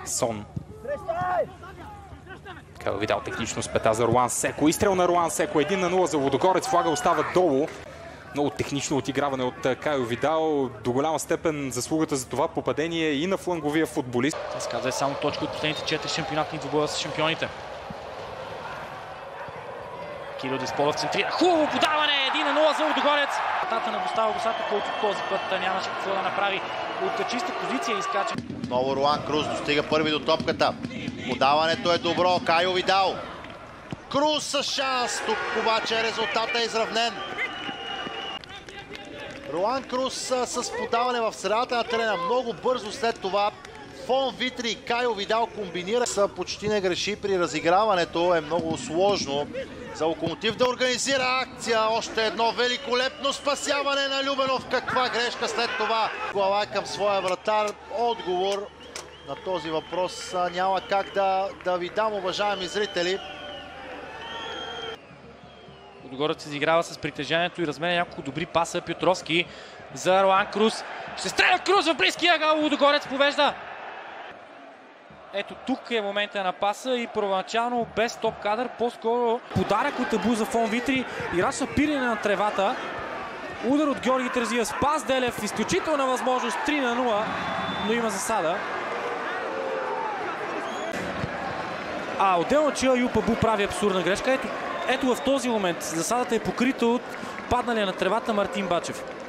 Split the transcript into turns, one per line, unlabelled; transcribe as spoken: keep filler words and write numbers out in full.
Сон. Кайо Видал технично с пета за Руан Секо. Изстрел на Руан Секо. един на нула за Лудогорец. Флага остава долу. Много технично отиграване от Кайо Видал. До голяма степен заслугата за това попадение и на фланговия футболист.
Сказа е само точка от последните четири шампионатни двубоя с шампионите. Кирил Десполов центрира. Хубаво подаване! един на нула за Лудогорец. Атата на Густаво Гусата, който този път нямаше какво да направи. От чиста позиция изкача.
Отново Руан Круз достига първи до топката. Подаването е добро. Кайо Видал. Круз с шанс. Тук обаче резултатът е изравнен. Руан Круз с подаване в средата на терена. Много бързо след това Фон Витри и Кайо Видал комбинира. Са почти не греши при разиграването. Е много сложно за Локомотив да организира акция. Още едно великолепно спасяване на Любенов. Каква грешка след това. Глава към своя вратар. Отговор на този въпрос няма как да, да ви дам, уважаеми зрители.
Лудогорец се изиграва с притежанието и разменя няколко добри паса. Петровски за Руан Круз. Ще стреля Круз в близкия ъгъл. Лудогорец повежда. Ето тук е момента на паса и първоначално без топ кадър, по-скоро подарък от Абу за Фон Витри. Играча пирене на тревата. Удар от Георги Терзиев. Спас Делев. Изключителна възможност. три на нула, но има засада. А отделно, че Аюп Абу прави абсурдна грешка. Ето, ето в този момент засадата е покрита от падналия на тревата Мартин Бачев.